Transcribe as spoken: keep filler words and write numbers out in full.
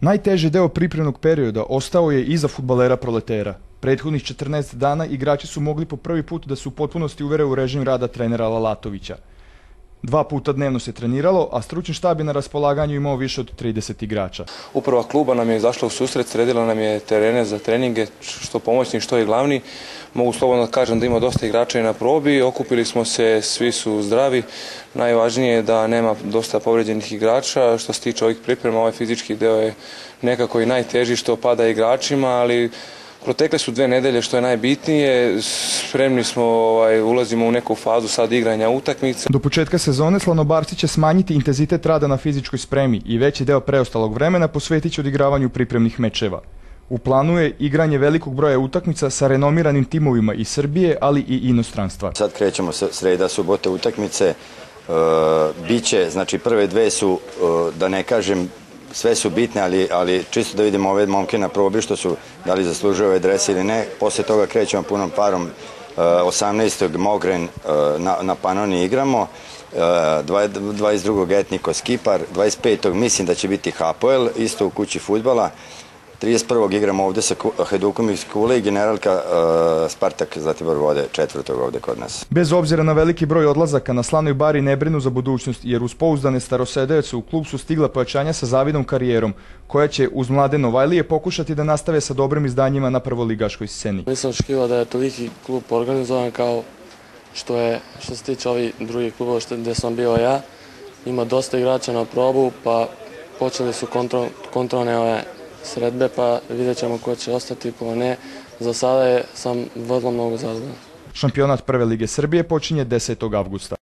Najteži deo pripremnog perioda ostao je iza fudbalera proletera. Prethodnih četrnaest dana igrači su mogli po prvi put da se u potpunosti uvere u režim rada trenera Lalatovića. Dva puta dnevno se treniralo, a stručni štab je na raspolaganju imao više od trideset igrača. Uprava kluba nam je izašla u susret, sredila nam je terene za treninge, što pomoćni, što i glavni. Mogu slobodno da kažem da ima dosta igrača i na probi, okupili smo se, svi su zdravi. Najvažnije je da nema dosta povređenih igrača. Što se tiče ovih priprema, ovaj fizički deo je nekako i najteži što pada igračima, ali protekle su dve nedelje, što je najbitnije. Spremni smo, ovaj, ulazimo u neku fazu sad igranja utakmica. Do početka sezone Slanobarci će smanjiti intenzitet rada na fizičkoj spremi i veći deo preostalog vremena posvetit će odigravanju pripremnih mečeva. U planu je igranje velikog broja utakmica sa renomiranim timovima iz Srbije, ali i inostranstva. Sad krećemo sreda, subota utakmice. E, biće, znači prve dve su, e, da ne kažem, sve su bitne, ali, ali čisto da vidimo ove momke na probi što su, da li zaslužuju ove drese ili ne. Posle toga krećemo punom parom, osamnaestog Mogren na, na Panoni igramo, dvadeset drugog Etnikos Kipar, dvadeset petog mislim da će biti Hapoel, isto u kući fudbala. trideset prvog igramo ovde sa Hajdukom iz Kule i generalka uh, Spartak Zlatibor Vode četvrtog ovde kod nas. Bez obzira na veliki broj odlazaka, na Slanoj Bari ne brinu za budućnost, jer uz pouzdane starosedeoce u klub su stigla pojačanja sa zavidnom karijerom, koja će uz mlade Novajlije pokušati da nastave sa dobrim izdanjima na prvoligaškoj sceni. Nisam očekivao da je toliki klub organizovan kao što je, što se tiče ovih drugih klubova gde sam bio ja. Ima dosta igrača na probu, pa počeli su kontrol, kontrolne ove sredbe, pa vidjet ćemo ko će ostati, ko ne. Za sada je, sam vrlo mnogo zadovoljan. Šampionat Prve lige Srbije počinje desetog avgusta.